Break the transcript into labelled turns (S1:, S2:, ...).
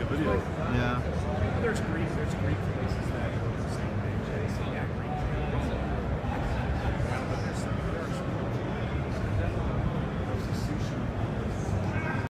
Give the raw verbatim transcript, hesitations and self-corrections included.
S1: video.
S2: Yeah.
S3: There's Greek, there's Greek places that